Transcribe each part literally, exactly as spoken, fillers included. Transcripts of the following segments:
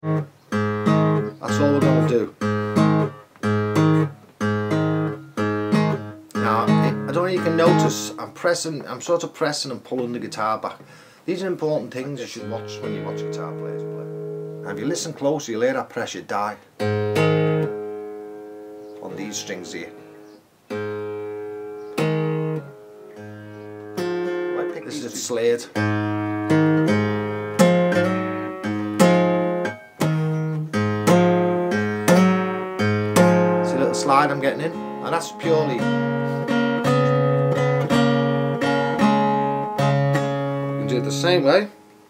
That's all we're going to do. Now, I don't know if you can notice, I'm pressing, I'm sort of pressing and pulling the guitar back. These are important things you should watch when you watch guitar players play. Now, if you listen closely, you'll hear that pressure die on these strings here. This is a slide. See a little slide I'm getting in, and that's purely. You can do it the same way.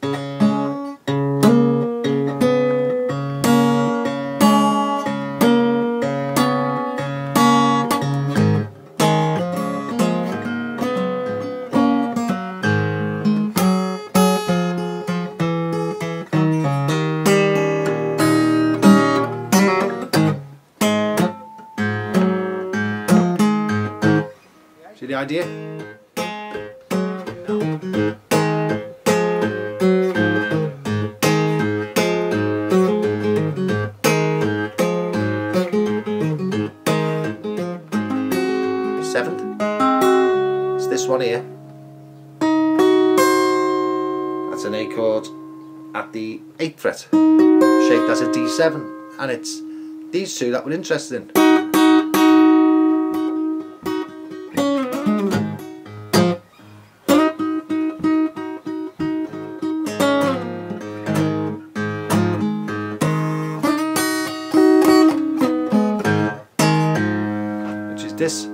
See the idea? Seventh. It's this one here. That's an A chord at the eighth fret, shaped as a D seven, and it's these two that we're interested in. This.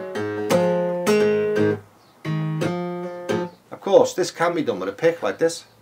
Of course, this can be done with a pick like this.